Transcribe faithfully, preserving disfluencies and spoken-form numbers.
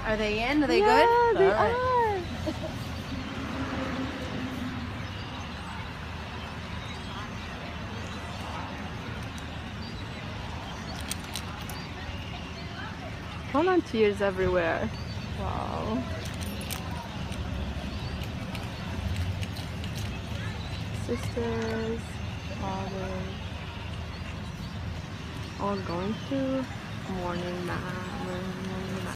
Are they in? Are they yeah, good? they All right. are. Volunteers everywhere. Wow. Sisters, fathers, all going to morning mass.